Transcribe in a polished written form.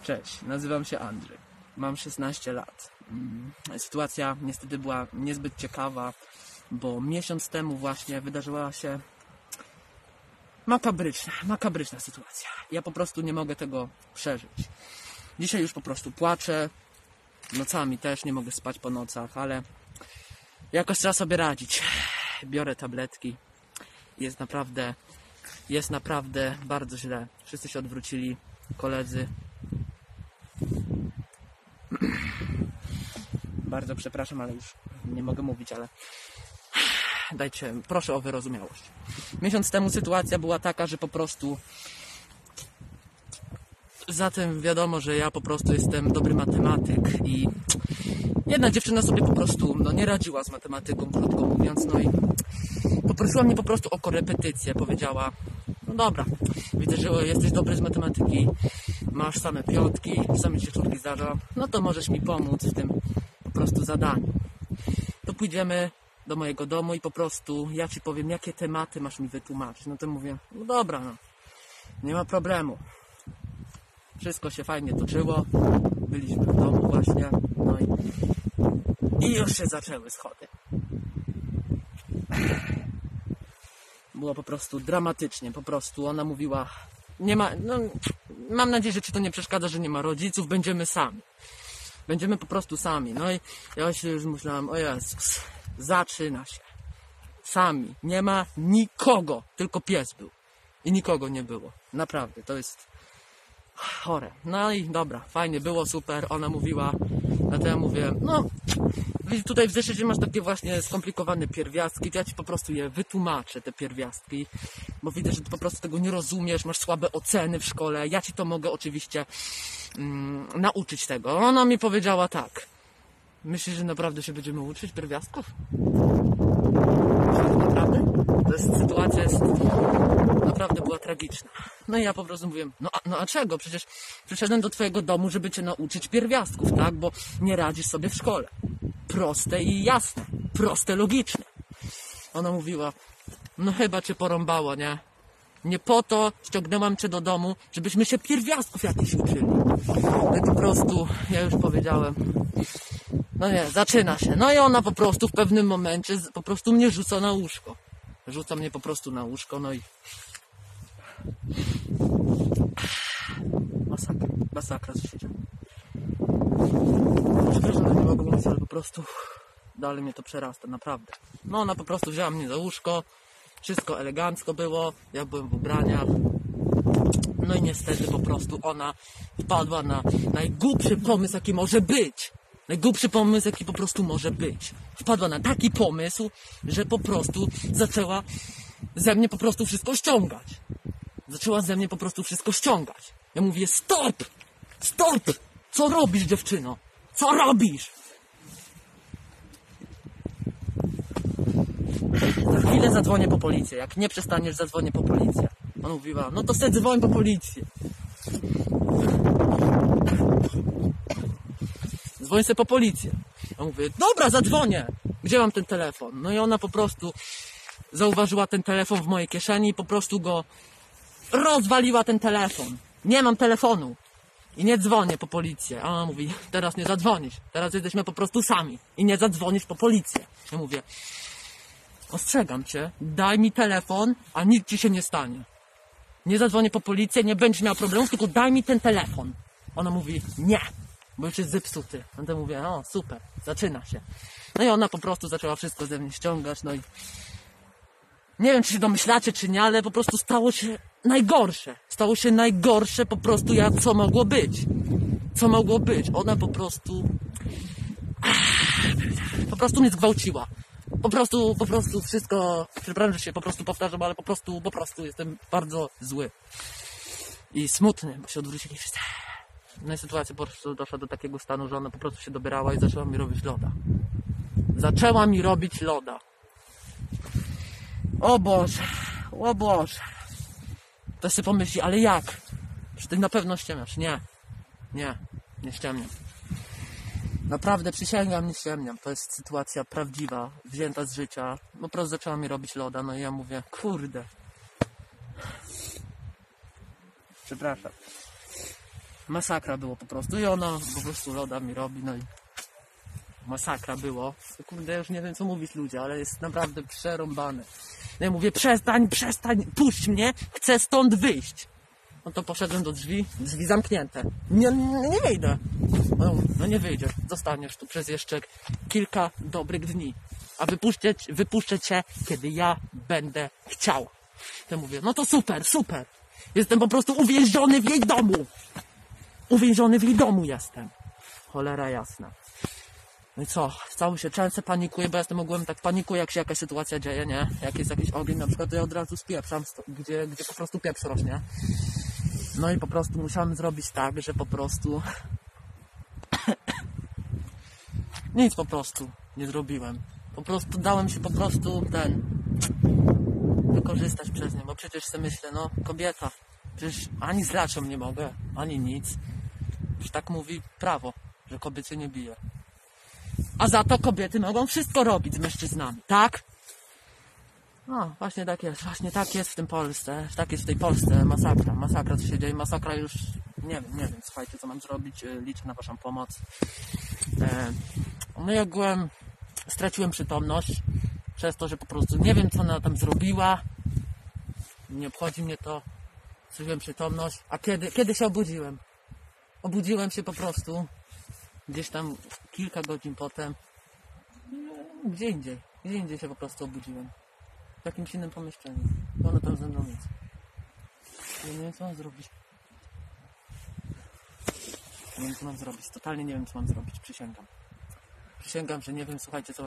Cześć, nazywam się Andrzej. Mam 16 lat. Sytuacja niestety była niezbyt ciekawa, bo miesiąc temu właśnie wydarzyła się makabryczna sytuacja. Ja po prostu nie mogę tego przeżyć. Dzisiaj już po prostu płaczę. Nocami też nie mogę spać po nocach, ale jakoś trzeba sobie radzić. Biorę tabletki. Jest naprawdę bardzo źle. Wszyscy się odwrócili. Koledzy. Bardzo przepraszam, ale już nie mogę mówić, ale proszę o wyrozumiałość. Miesiąc temu sytuacja była taka, że po prostu zatem wiadomo, że ja po prostu jestem dobry matematyk i jedna dziewczyna sobie po prostu nie radziła z matematyką, krótko mówiąc, i poprosiła mnie po prostu o korepetycję. Powiedziała: no dobra, widzę, że jesteś dobry z matematyki, masz same piątki, same się czwórki zdarza, no to możesz mi pomóc w tym po prostu zadaniu. To pójdziemy do mojego domu i po prostu ja ci powiem, jakie tematy masz mi wytłumaczyć. No to mówię: no dobra, nie ma problemu. Wszystko się fajnie toczyło, byliśmy w domu właśnie, i już się zaczęły schody. Było po prostu dramatycznie, po prostu ona mówiła: nie ma, mam nadzieję, że ci to nie przeszkadza, że nie ma rodziców, będziemy sami. Będziemy po prostu sami. I ja się już myślałem: o Jezus, zaczyna się. Sami, nie ma nikogo, tylko pies był. I nikogo nie było. Naprawdę, to jest chore. I dobra, fajnie było, super. Ona mówiła, to ja mówię: tutaj w zeszycie masz takie właśnie skomplikowane pierwiastki, to ja ci po prostu je wytłumaczę, te pierwiastki, bo widzę, że ty po prostu tego nie rozumiesz, masz słabe oceny w szkole, ja ci to mogę oczywiście nauczyć tego. Ona mi powiedziała tak: myślisz, że naprawdę się będziemy uczyć pierwiastków? Naprawdę? Sytuacja naprawdę była tragiczna. I ja po prostu mówiłem: a czego? Przecież przyszedłem do twojego domu, żeby cię nauczyć pierwiastków, tak? Bo nie radzisz sobie w szkole. Proste i jasne. Proste, logiczne. Ona mówiła: chyba cię porąbało, nie? Nie po to ściągnęłam cię do domu, żebyśmy się pierwiastków jakichś uczyli. I po prostu ja już powiedziałem: zaczyna się. I ona po prostu w pewnym momencie po prostu mnie rzuca na łóżko. Rzuca mnie po prostu na łóżko, i masakra się dzieje. Przepraszam, że nie mogę mówić, ale po prostu dalej mnie to przerasta, naprawdę. Ona po prostu wzięła mnie za łóżko, wszystko elegancko było, ja byłem w ubraniach. I niestety po prostu ona wpadła na najgłupszy pomysł, jaki może być. Najgłupszy pomysł, jaki po prostu może być. Wpadła na taki pomysł, że po prostu zaczęła ze mnie po prostu wszystko ściągać. Ja mówię: stop! Stop! Co robisz, dziewczyno? Co robisz? Za chwilę zadzwonię po policję. Jak nie przestaniesz, zadzwonię po policję. Ona mówiła: to sobie dzwoń po policję. Dzwoń sobie po policję. Ja mówię: dobra, zadzwonię. Gdzie mam ten telefon? I ona po prostu zauważyła ten telefon w mojej kieszeni i po prostu go rozwaliła, ten telefon. Nie mam telefonu. I nie dzwonię po policję. A ona mówi: teraz nie zadzwonisz. Teraz jesteśmy po prostu sami. I nie zadzwonisz po policję. Ja mówię: ostrzegam cię, daj mi telefon, a nic ci się nie stanie. Nie zadzwonię po policję, nie będziesz miał problemów, tylko daj mi ten telefon. Ona mówi: nie, bo już jest zepsuty. No to mówię: super, zaczyna się. I ona po prostu zaczęła wszystko ze mnie ściągać, i nie wiem, czy się domyślacie, czy nie, ale po prostu stało się najgorsze. Stało się najgorsze po prostu, co mogło być. Co mogło być. Ona po prostu mnie zgwałciła. Po prostu wszystko, przepraszam, że się po prostu powtarzam, ale po prostu jestem bardzo zły. I smutny, bo się odwrócili wszyscy. I sytuacja po prostu doszła do takiego stanu, że ona po prostu się dobierała i zaczęła mi robić loda. O Boże. To sobie pomyśli: ale jak? Że ty na pewno ściemniasz. Nie ściemniam. Naprawdę przysięgam, nie ściemniam. To jest sytuacja prawdziwa, wzięta z życia. Po prostu zaczęła mi robić loda, i ja mówię: kurde. Przepraszam. Masakra było po prostu i ona po prostu loda mi robi, no i masakra było. Kurde, już nie wiem co mówić ludzie, ale jest naprawdę przerąbane. No ja mówię, przestań, puść mnie, chcę stąd wyjść. No to poszedłem do drzwi zamknięte. Nie wyjdę. No nie wyjdziesz, zostaniesz tu przez jeszcze kilka dobrych dni. A wypuszczę cię, kiedy ja będę chciał. Ja mówię, no to super. Jestem po prostu uwięziony w jej domu. Uwięziony w jej domu jestem. Cholera jasna. No i co? Cały się często panikuję, bo ja jestem ogółem tak panikuję, jak się jakaś sytuacja dzieje, nie? Jak jest jakiś ogień na przykład, to ja od razu spieprzam, gdzie po prostu pieprz rośnie. No i po prostu musiałem zrobić tak, że po prostu nic po prostu nie zrobiłem. Po prostu dałem się wykorzystać przez nią, bo przecież sobie myślę, no kobieta, przecież ani z laczą nie mogę, ani nic. Już tak mówi prawo, że kobiety nie bije. A za to kobiety mogą wszystko robić z mężczyznami, tak? No, właśnie tak jest w tym Polsce, tak jest w tej Polsce, masakra co się dzieje, masakra już, nie wiem, słuchajcie co mam zrobić, liczę na waszą pomoc. No i ogółem straciłem przytomność, przez to, że po prostu nie wiem co ona tam zrobiła, nie obchodzi mnie to, straciłem przytomność, a kiedy się obudziłem? Obudziłem się po prostu, gdzieś tam kilka godzin potem, gdzie indziej się po prostu obudziłem. W jakimś innym pomieszczeniu. Ona tam ze mną jest. Ja nie wiem co mam zrobić. Nie wiem co mam zrobić. Totalnie nie wiem co mam zrobić. Przysięgam. Przysięgam, że nie wiem, słuchajcie co